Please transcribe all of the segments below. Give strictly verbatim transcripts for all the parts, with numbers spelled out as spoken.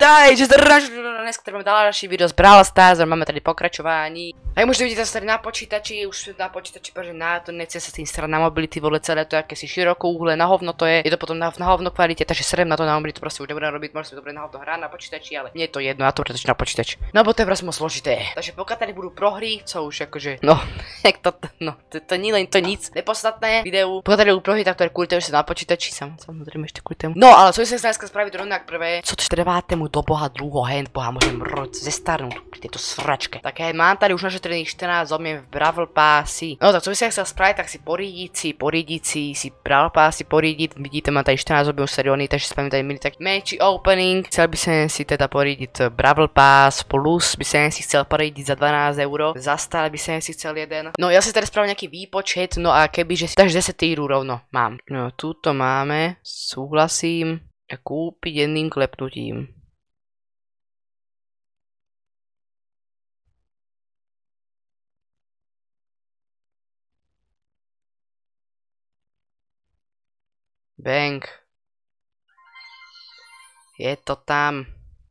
Takže dneska máme ďalší video z Brawl Stars, máme tady pokračování. A môžete vidieť zase tady na počítači, už na počítači, protože na to nechce sa s tým starať na mobility, vole celé to akési širokouhle, na hovno to je, je to potom na, na hovno kvalite, takže serem na to na mobility, proste už nebudem robiť, môžem dobre na hovno hrať na počítači, ale nie je to jedno, ja to pretočím na počítač. No bo to je vlastne moc zložité. Takže pokiaľ tady budú prohry, co už akože, no, jak to, no, to, to nie len to nic nepodstatné videu. Pokiaľ tady budú prohry, tak to je kvôli tomu, že sa na počítači, samozrejme ešte kvôli tomu. No, ale co som sa dneska spraviť rovnak prvé, co to trváte mu do boha dlho, hand boha, môžem roť zestarnúť pri tejto sračke. Tak hej, mám tady už našetrených štrnásť odmien v Brawl Passi. No tak co by som chcel spraviť, tak si porídiť si, porídiť si, si Brawl Passy porídiť. Vidíte, mám tady štrnásť odmien serióny, takže spravím tady milý taký menší opening. Chcel by som si teda porídiť Brawl Pass plus, by som si chcel porídiť za dvanásť eur. Za stále by som si chcel jeden. No ja si teraz spravím nejaký výpočet, no a kebyže si takže desať týru rovno mám. No túto máme, súhlasím. A kúpiť jedným klepnutím. Bang. Je to tam.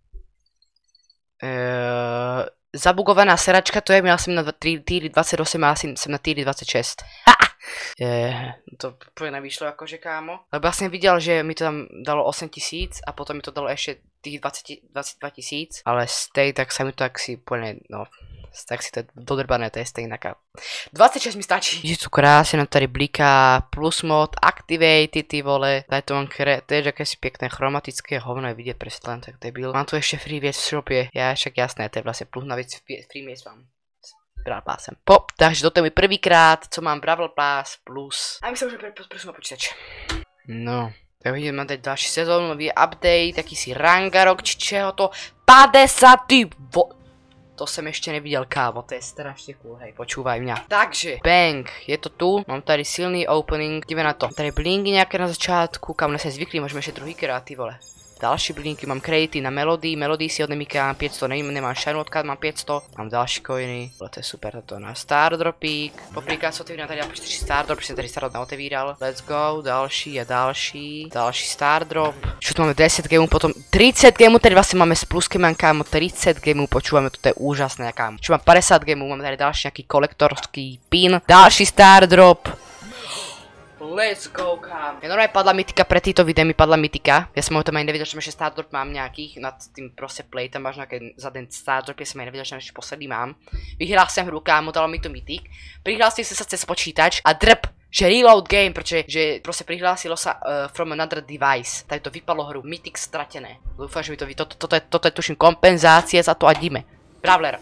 Eee, zabugovaná seračka, to je, měl jsem na týry dvacet osm a asi jsem na týry dvacet šest. Je, to úplně nevyšlo jakože kámo. Lebo ja som videl, že mi to tam dalo osem tisíc a potom mi to dalo ešte tých dvadsať, dvadsaťdva tisíc. Ale z tej tak sa mi to tak si úplne, no, tak si to je dodrbané, to je stejnaká. dvadsaťšesť mi stačí. Je tu krásne, tady bliká plus mod, activate, ty vole. Tady to mám kre, to je akési pekné chromatické hovno, je vidieť presne len tak debil. Mám tu ešte free viec v shopie, ja však jasné, to je vlastne plus na vec free miec mám. Brawl Passem. Po, takže toto je mi prvýkrát, co mám Brawl Pass plus. A my sa už prosím na počítač. No, tak vidím, mám tady ďalší sezónu, nový update, taký si rangarok, či čeho to. päťdesiat vo... To som ešte nevidel, kámo, to je strašne cool, hej, počúvaj mňa. Takže, bang, je to tu, mám tady silný opening, ideme na to. Tady blingy nejaké na začiatku, kam sme zvykli, môžeme ešte druhýkrát, ty vole. Další blinky, mám kredity na Melody, Melody si odemýkám päťsto, nevím, nemám shine odkaz, mám päťsto, mám ďalší coiny, ale to je super, toto na Stardropík, popríklad sa otevírám tady štyri Stardrop, som tady Stardrop naotevíral, let's go, další a další, další Stardrop, čo tu máme desať gamů, potom tridsať gamů, tady vlastne máme s pluskem, mám kámo, tridsať gamů, počúvame, toto je úžasné, kámo, čo mám päťdesiat gamů, máme tady ďalší nejaký kolektorský pin, další Stardrop. Let's go, kam. Ja normálne padla mytika, pre týto video mi padla mytika. Ja som o tom aj nevedel, že ešte Stardrop mám nejakých, nad tým proste play, tam máš nejaké za den Stardrop, ja som aj nevedel, že ešte posledný mám. Vyhral som hru, kámo, dalo mi to mytik. Prihlásil som sa cez počítač a drp, že reload game, pretože že proste prihlásilo sa uh, from another device. Tady to vypadlo hru, mytik stratené. Dúfam, že mi to vy, toto, toto, je, toto je tuším kompenzácie za to a idime. Brawler.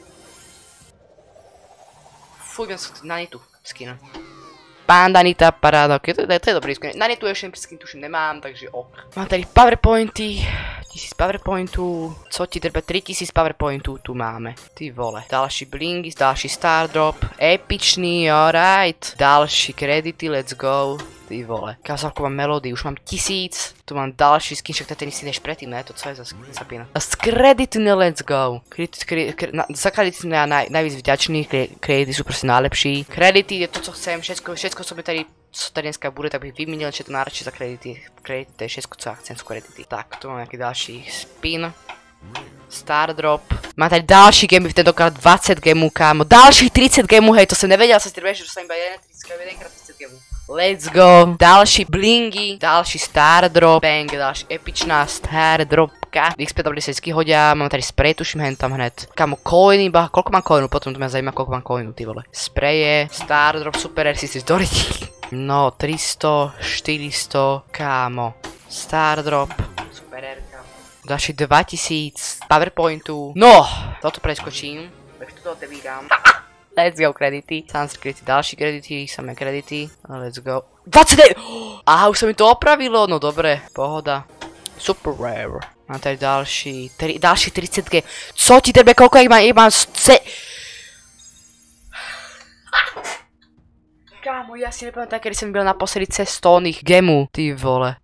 Fuj, na nitu skin. Pandanita, paráda, ok, to, to, to je dobrý skin. Na netu ešte skin tuším nemám, takže ok. Mám tady powerpointy, tisíc powerpointů, co ti drbe, tri tisíc powerpointů tu máme. Ty vole. Další blingy, další Stardrop, epičný, alright. Další kredity, let's go. Ty vole. Kázavku mám Melody, už mám tisíc. Tu mám další skin, však to je ten istý než predtým, ne? To co je za skin zapína? A z kredity, let's go. Kredity, kredity, kredity, na, za kredity som ja naj, najvíc vďačný, kredity sú proste najlepší. Kredity je to, co chcem, všetko, všetko, co mi tady, co tady dneska bude, tak bych vymenil, že to náročí za kredity. Kredity, to je všetko, co ja chcem, sú kredity. Tak, tu mám nejaký ďalší spin. Stardrop. Mám tady další gemy, tentokrát dvadsať gemů, kámo. Dalších tridsať gemů, hej, to som nevedel, sa si že som iba jedenkrát tridsať gemů. Let's go. Další blingy, další Stardrop, bang, další epičná Stardropka. iks pé deväťdesiat hodia, mám tady spray, tuším hen tam hned. Kámo, coiny, bah, koľko mám coinu, potom to mňa zajíma, koľko mám coinu, ty vole. Spraye, Stardrop, super, si si zdoriť. No, tristo, štyristo, kámo. Stardrop, super, ďalší dvetisíc, powerpointu. No, toto preskočím, takže toto otevírám. Let's go, kredity. Sans kredity, další kredity, samé kredity. Let's go. dvadsaťdeväť! Aha, už sa mi to opravilo, no dobre, pohoda. Super rare. Mám tady další, tri, další tridsať G. Co ti tebe, koľko ich mám, ich mám C... Kámo, ja si nepamätám, kedy som byl naposledy cez sto oných gemů, ty vole.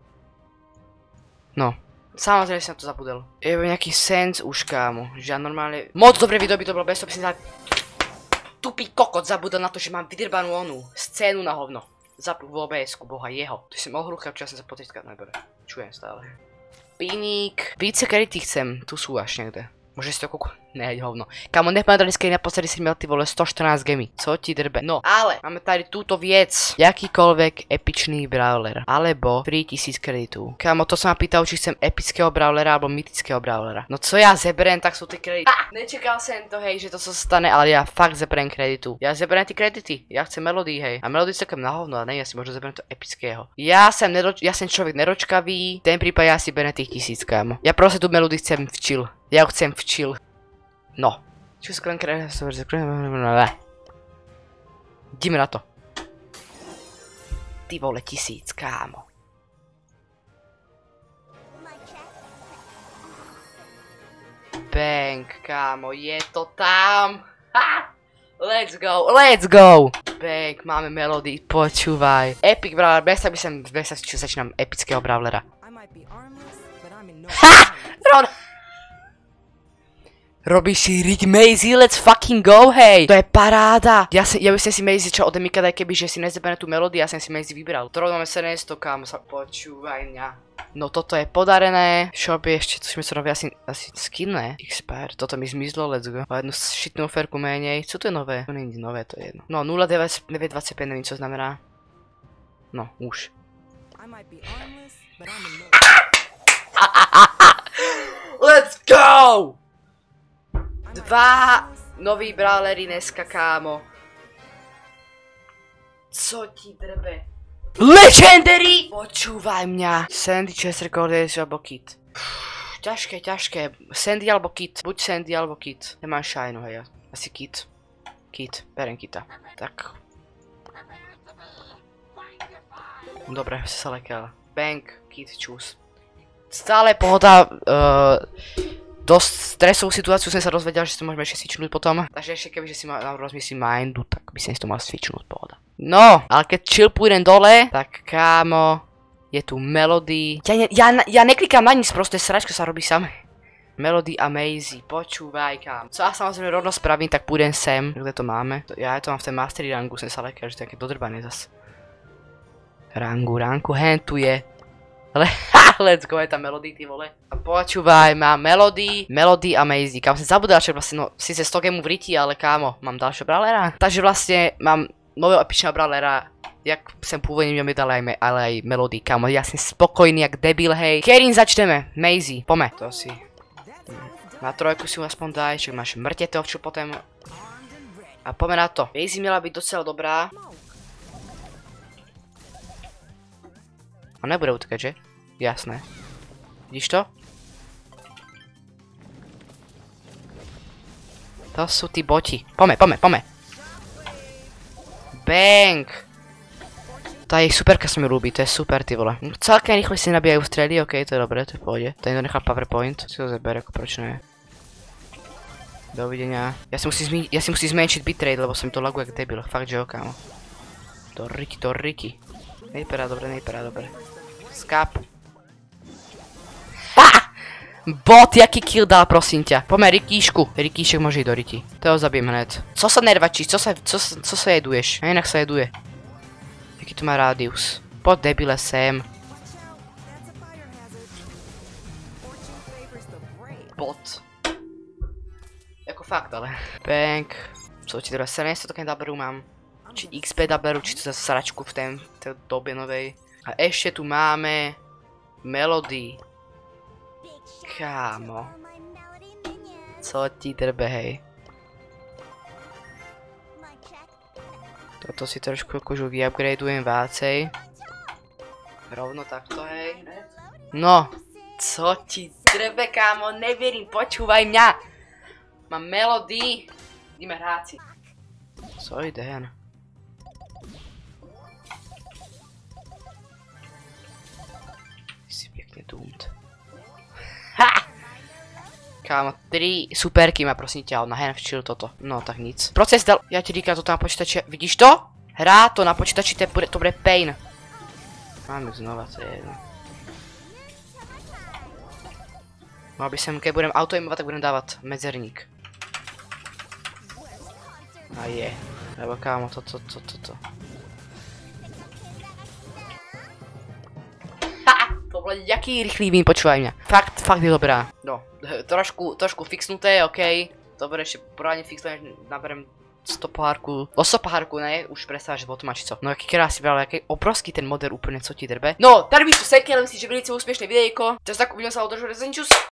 No. Samozrejme som to zabudol. Je nejaký sens už, kámo, že ja normálne... Moc dobre video by to bolo bez toho, by som tupý kokot zabudol na to, že mám vydrbanú onú scénu na hovno. Zapnú v ó bé esku, boha jeho. Tu si mohol hrúchať, čo ja som sa potriskať najprv. Čujem stále. Piník. Více kredity chcem. Tu sú až niekde. Môže si to kúku... Ne, hovno. Kámo, nepamätali skedy naposledy si mal ty vole sto štrnásť gemy. Co ti drbe? No, ale máme tady túto vec. Jakýkoľvek epičný brawler. Alebo tri tisíc kreditu. Kámo, to som ma pýtal, či chcem epického brawlera alebo mytického brawlera. No co ja zeberiem, tak sú tie kredity. Ha! Nečakal som to, hej, že to sa stane, ale ja fakt zeberiem kreditu. Ja zeberiem tie kredity. Ja chcem melódy, hej. A melódy celkom na hovno, a ne, ja si možno zeberiem to epického. Ja som, neroč ja som človek neročkavý. V ten prípade ja si beriem tých tisíc, kámo. Ja proste tú melódy chcem v chill. Ja ju chcem v chill. No. Čo sklen kre... Ideme na to. Ty vole, tisíc, kámo. Bang, kámo, je to tam. Ha! Let's go, let's go. Bang, máme melódy, počúvaj. Epic brawler, bez tak by som, bez tak čo začínam epického brawlera. Ha! Ron! Robíš si riť Maisie, let's fucking go, hej! To je paráda! Ja, si, ja by som si Maisie čo odemýkať, aj keby, že si nezaberiem tú melódiu, ja som si Maisie vybral. To máme sedemsto, kámo, sa počúvaj mňa. No toto je podarené. Shop je ešte, čo mi sa robí asi, asi skin, ne? Expert, toto mi zmizlo, let's go. O jednu šitnú oferku menej. Co to je nové? To nie je nové, to je jedno. No, nula deväť dvadsaťpäť, neviem, čo znamená. No, už. Let's go! Dva noví brawlery dneska, kámo. Co ti drbe? Legendary! Počúvaj mňa. Sandy, Chester, Cordelis alebo Kit. Pff, ťažké, ťažké. Sandy alebo Kit. Buď Sandy alebo Kit. Nemám shine, hej. Asi Kit. Kit. Berem Kita. Tak. Dobre, sa lekal. Bang. Kit, čus. Stále pohoda. Uh, dosť stresovú situáciu som sa dozvedel, že si to môžeme ešte switchnúť potom. Takže ešte keby, že si mal rozmyslím mindu, tak by som si to mal switchnúť, pohoda. No, ale keď chill pôjdem dole, tak kámo, je tu Melody. Ja, ne, ja, ja neklikám na nic, proste sračka sa robí samé. Melody a Maisie, počúvaj kámo. Co ja samozrejme rovno spravím, tak pôjdem sem, kde to máme. Ja to mám v tej mastery rangu, som sa lekal, že to je také dodrbané zas. Rangu, rangu, hen tu je. Ale let's go, je tam Melody, ty vole. A počúvaj, mám Melody, Melody a Maisie. Kámo, som zabudal, že vlastne, no, síce sto gemu v riti, ale kámo, mám ďalšieho brawlera. Takže vlastne mám nového epičného brawlera, jak som pôvodne mi dal aj, me, ale aj Melody, kámo. Ja som spokojný, jak debil, hej. Kým začneme? Maisie, pome. To si. Na trojku si aspoň daj, že máš mŕte to, čo potom. A pome na to. Maisie miela byť docela dobrá. A nebude utekať, že? Jasné. Vidíš to? To sú tí boti. Pome, pome, pome. Bang! Tá jej superka sa mi ľúbi, to je super, ty vole. Celkem rýchle si nabíjajú strely, okej, to je dobré, to je v pohode. To je nechal powerpoint, si ho zeber, ako proč ne. Dovidenia. Ja si musím, zmi ja si musím zmenšiť bitrate, lebo som to laguje jak debil, fakt, že jo, kámo. To riti, to riti. Nejperá dobre, nejperá dobre. Skáp. Ha! Bot, jaký kill dal, prosím ťa. Poďme Rikíšku. Rikíšek môže ísť do Riti. To ho zabijem hned. Co sa nervačíš? Co sa, co, co sa jeduješ? A inak sa jeduje. Jaký tu má rádius? Poď debile sem. Bot. Jako fakt, ale. Bang. Co ti teda sedemsto také daberu mám? Či iks pé daberu, či to za sračku v tej, tej dobe novej. A ešte tu máme Melody. Kámo. Co ti drbe, hej. Toto si trošku akože vyupgradujem vácej. Rovno takto, hej. No. Co ti drbe, kámo, neverím, počúvaj mňa. Mám Melody. Ideme hrať si. Co ide, jen. Doomed. Ha! Kámo, tri superky má prosím ťa, na hen včil toto. No tak nic. Proces dal, ja ti říkám, toto na počítači, vidíš to? Hrá to na počítači, to bude, to bude pain. Mám ju znova, to je jedno. No aby som, keď budem autoimovať, tak budem dávať medzerník. A je. Lebo kámo, toto, toto, toto. Ha! To lebo len jaký rýchly vín, počúvaj mňa. Fakt, fakt je dobrá. No, trošku, trošku fixnuté, okej. Dobre, ešte poradne fixnuté, naberem sto pohárku, o sto pohárku, ne, už prestávaš potom mačico. No aký krásny, ale aký obrovský ten model úplne, co ti drbe. No, tady by sú seky, ale myslím, že veľmi úspešné videjko. Teraz tak uvidím sa o držu rezenčus.